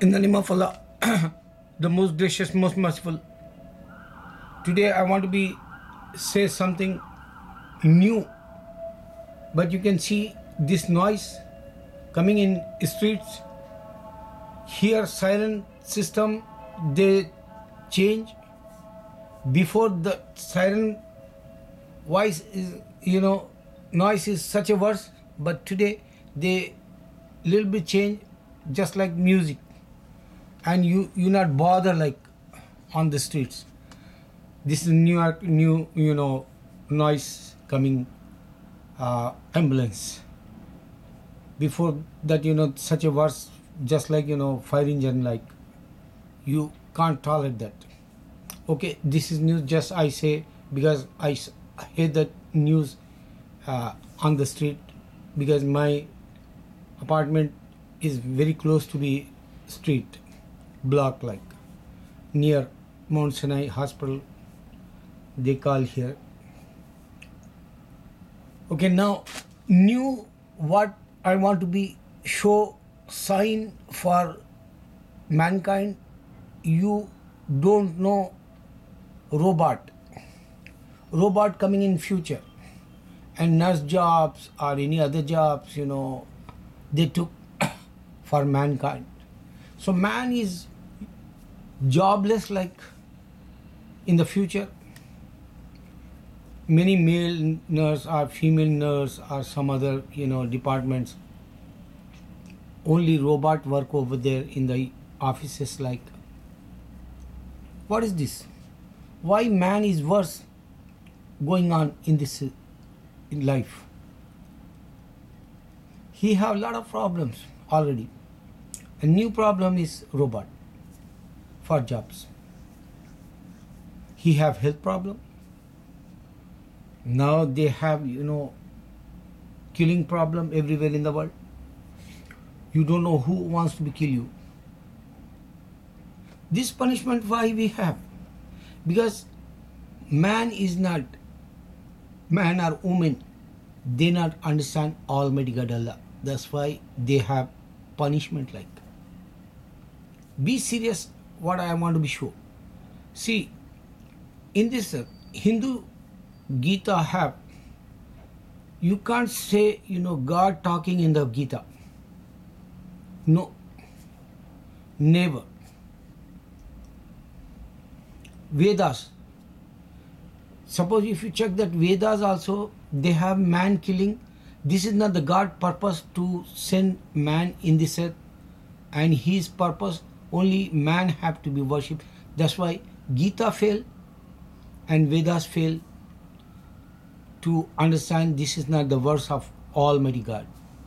In the name of Allah, the most gracious, most merciful. Today I want to say something new, but you can see this noise coming in streets. Here siren system they change. Before the siren voice is noise is such a worse, but today they little bit change, just like music, and you not bother like on the streets. This is new noise coming, ambulance. Before that, such a worse, just like fire engine, like you can't tolerate that. Okay, this is news, just I say, because I hear that news on the street, because my apartment is very close to the street block, like near Mount Sinai Hospital, they call here. Okay, now new what I want to show sign for mankind. You don't know robot coming in future, and nurse jobs or any other jobs, they took for mankind. So man is jobless, like in the future. Many male nurse or female nurse or some other departments, only robot work over there in the offices. Like, what is this? Why man is worse going on in this in life? He have a lot of problems already. A new problem is robot for jobs. He have health problem. Now they have killing problem everywhere in the world. You don't know who wants to kill you. This punishment why we have? Because man is not, man or woman, they not understand Almighty God Allah. That's why they have punishment like. Be serious what I want to be sure. See, in this Hindu Gita have, you can't say God talking in the Gita. No, never. Vedas, suppose if you check that Vedas also, they have man killing. This is not the God purpose to send man in this earth, and his purpose only man have to be worshipped. That's why Gita fail and Vedas fail to understand this is not the verse of Almighty God.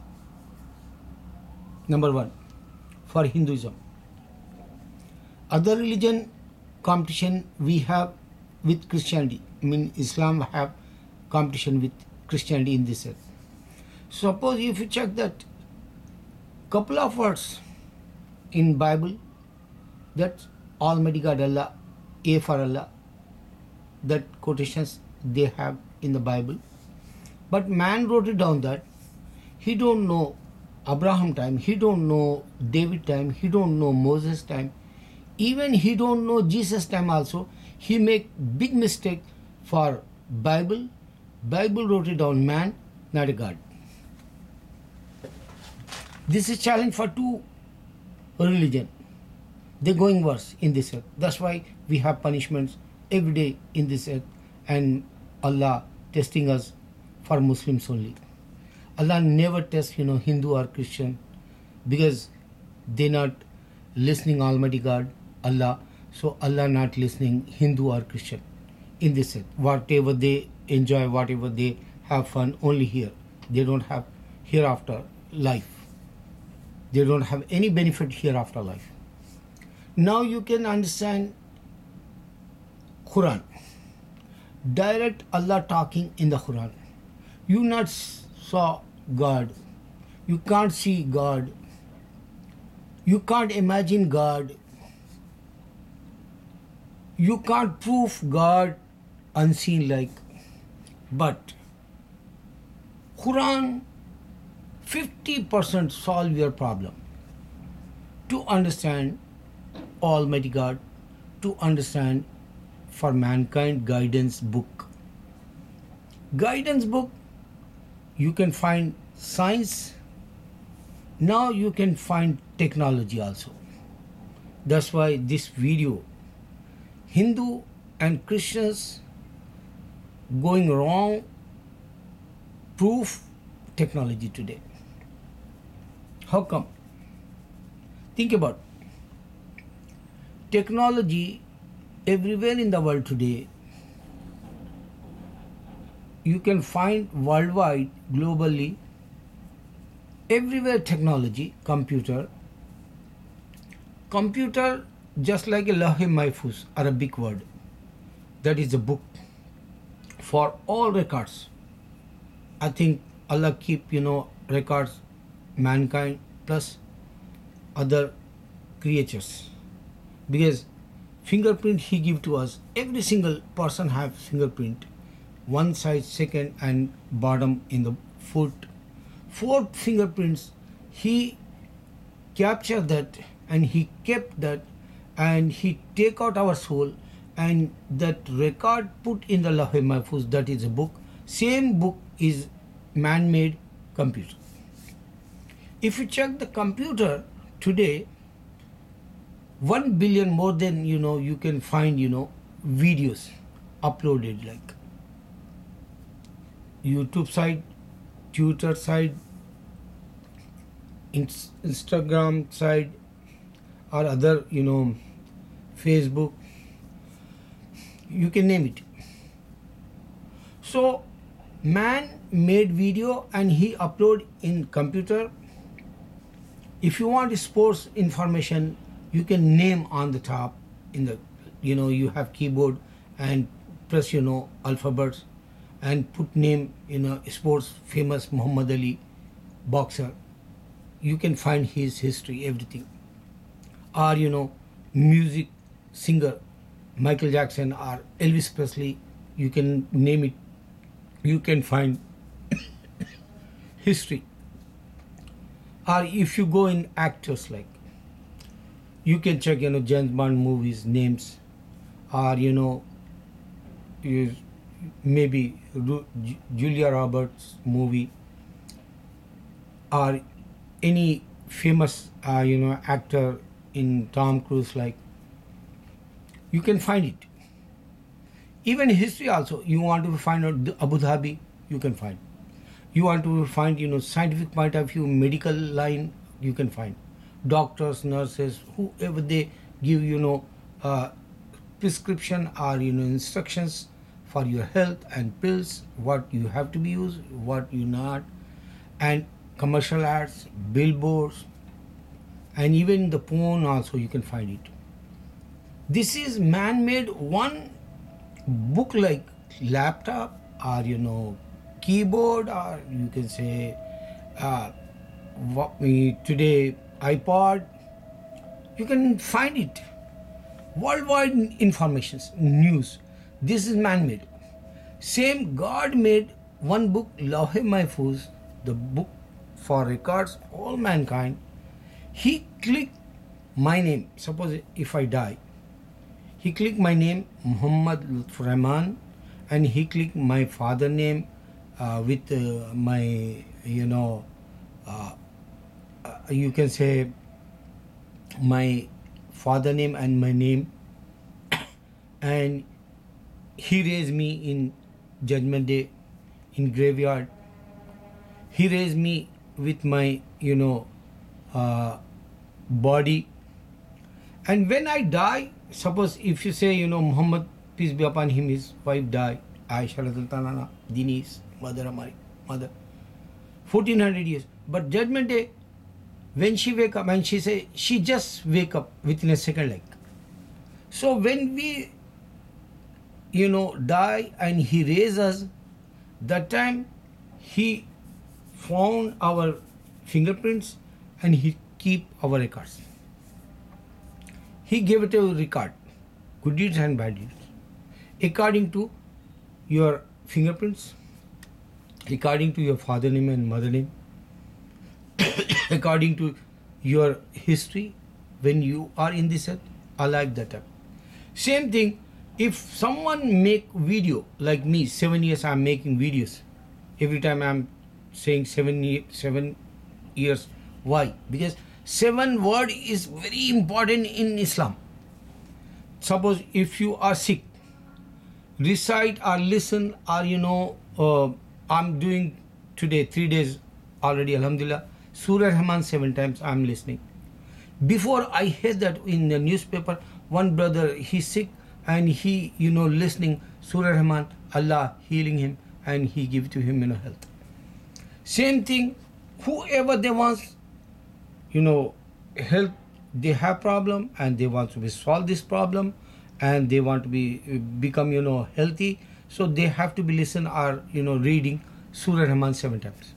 Number one, for Hinduism. Other religion competition we have with Christianity. I mean, Islam have competition with Christianity in this earth. Suppose if you check that couple of words in Bible, that Almighty God Allah, A for Allah, that quotations they have in the Bible. But man wrote it down that he don't know Abraham time, he don't know David time, he don't know Moses time, even he don't know Jesus time also. He make big mistake for Bible. Bible wrote it down man, not a God. This is challenge for two religion. They're going worse in this earth. That's why we have punishments every day in this earth, and Allah testing us for Muslims only. Allah never tests Hindu or Christian, because they not listening Almighty God Allah. So Allah not listening Hindu or Christian in this earth. Whatever they enjoy, whatever they have fun, only here. They don't have hereafter life. They don't have any benefit hereafter life. Now you can understand Quran. Direct Allah talking in the Quran. You not saw God. You can't see God. You can't imagine God. You can't prove God unseen like. But Quran 50% solve your problem. to understand Almighty God, to understand for mankind guidance book. Guidance book, you can find science, now you can find technology also. That's why this video, Hindu and Christians going wrong, proof technology today. How come? Think about technology everywhere in the world today. You can find worldwide, globally, everywhere technology, computer. Computer, just like a Lahe Mahfuz, Arabic word. That is a book for all records. I think Allah keep, records, mankind plus other creatures. Because fingerprint He give to us, every single person have fingerprint. One side, second, and bottom in the foot. 4 fingerprints, He captured that and He kept that, and He take out our soul, and that record put in the Lahe Mahfuz, that is a book. Same book is man-made computer. If you check the computer today, 1 billion more than, you can find, videos uploaded, like YouTube side, Twitter side, Instagram side, or other, Facebook, you can name it. So man made video and he upload in computer. If you want sports information, you can name on the top in the, you have keyboard and press, alphabets and put name, sports famous Muhammad Ali, boxer. You can find his history, everything. Or, music singer, Michael Jackson or Elvis Presley, you can name it. You can find history. Or if you go in actors, like, you can check, James Bond movies, names. Or, maybe Julia Roberts movie. Or any famous, actor in Tom Cruise, like, you can find it. Even history also, you want to find out Abu Dhabi, you can find. You want to find, scientific point of view, medical line, you can find. Doctors, nurses, whoever they give, prescription or, instructions for your health and pills, what you have to be used, what you not, and commercial ads, billboards, and even the porn also you can find it. This is man-made one book, like laptop or keyboard, or you can say today iPod. You can find it. Worldwide informations, news. This is man-made. Same God made one book, Lahe Mahfuz, the book for records all mankind. He clicked my name. Suppose if I die, he clicked my name, Muhammad Lutf Rahman, and he clicked my father name with my, you can say my father name and my name, and he raised me in Judgment Day, in graveyard. He raised me with my, body. And when I die, suppose if you say, Muhammad, peace be upon him, his wife died, Aisha Radhaltanana, Dini's mother, my mother, 1400 years. But Judgment Day, when she wake up, and she say, she just wake up within a second, like. So when we, die and he raise us, that time he found our fingerprints and he keep our records. He gave it a record, good deeds and bad deeds, according to your fingerprints, according to your father name and mother name, according to your history, when you are in this earth, I like that time. Same thing, if someone make video like me, 7 years I'm making videos. Every time I'm saying 7 years. Why? Because 7 word is very important in Islam. Suppose if you are sick, recite or listen, or I'm doing today 3 days already, alhamdulillah, Surah Rahman 7 times I'm listening. Before I heard that in the newspaper, one brother, he's sick and he listening Surah Rahman, Allah healing him and he give to him health. Same thing, whoever they want health, they have problem and they want to be solve this problem and they want to become healthy, so they have to be listen or reading Surah Rahman 7 times.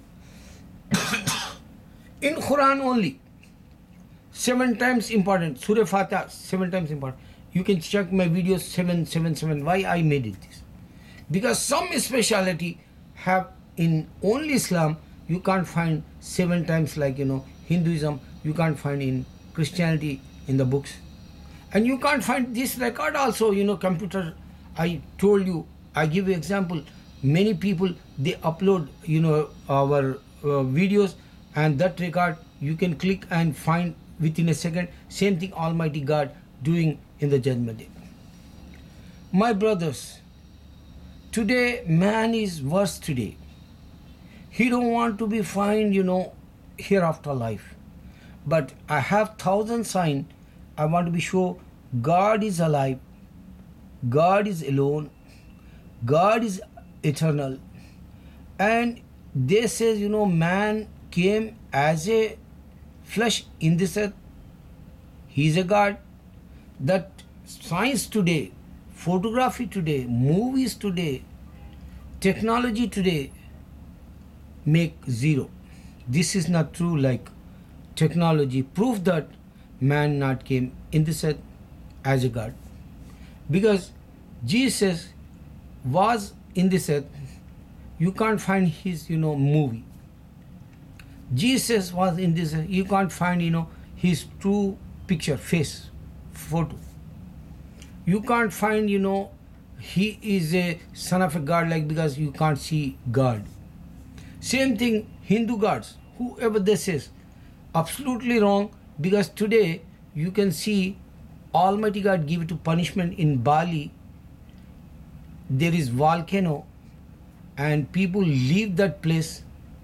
In Quran only 7 times important, Surah Fatiha 7 times important. You can check my videos 777. Why I made it this? Because some speciality have in only Islam, you can't find 7 times like Hinduism, you can't find in Christianity in the books, and you can't find this record also computer. I told you, I give you example, many people they upload our videos, and that record you can click and find within a second. Same thing Almighty God doing in the judgment day. My brothers, today man is worse today. He don't want to be find hereafter life. But I have 1,000 signs. I want to be sure God is alive, God is alone, God is eternal. And they says man came as a flesh in this earth. He is a God. That science today, photography today, movies today, technology today make zero. This is not true. Like technology prove that man not came in this earth as a God, because Jesus was in this earth. You can't find his movie. Jesus was in this earth. You can't find his true picture, face, photo. You can't find he is a son of a God, like, because you can't see God. Same thing Hindu gods, whoever this is, absolutely wrong, because today you can see Almighty God give to punishment in Bali. There is volcano and people leave that place.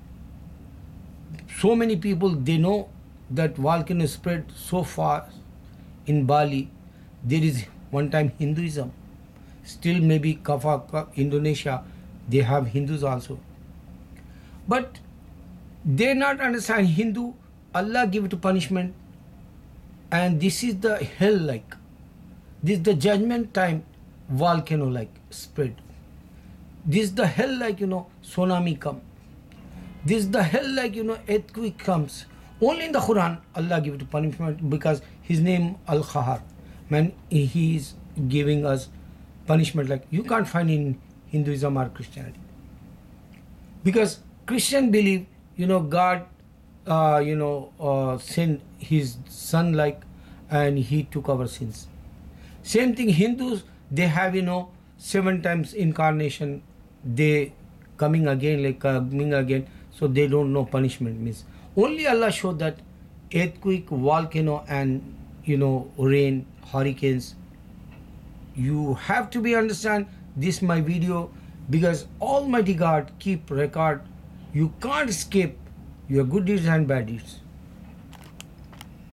So many people, they know that volcano spread so far in Bali. There is one time Hinduism, still maybe Kafaka, Indonesia, they have Hindus also. But they not understand Hindu, Allah give to punishment, and this is the hell, like this is the judgment time, volcano like spread. This is the hell, like tsunami come. This is the hell, like earthquake comes. Only in the Quran Allah give to punishment, because his name Al Khahar, man, he is giving us punishment like you can't find in Hinduism or Christianity. Because Christian believe God sent his son, like, and he took our sins. Same thing Hindus, they have 7 times incarnation, they coming again, like coming again, so they don't know punishment means. Only Allah showed that earthquake, volcano, and rain, hurricanes. You have to be understand this my video, because Almighty God keep record. You can't escape your good deeds and bad deeds.